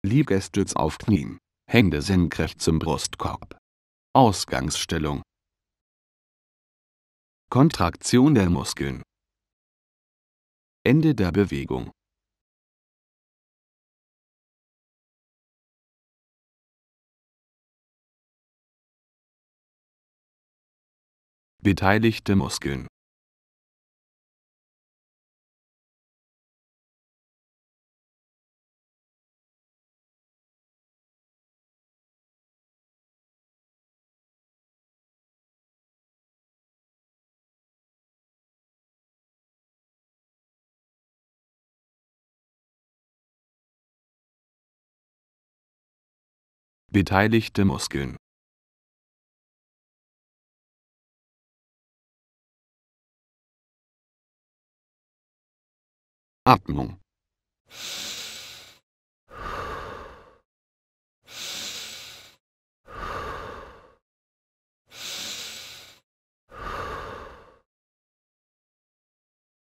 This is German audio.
Liegestütz auf Knien, Hände senkrecht zum Brustkorb. Ausgangsstellung. Kontraktion der Muskeln. Ende der Bewegung. Beteiligte Muskeln. Beteiligte Muskeln. Atmung.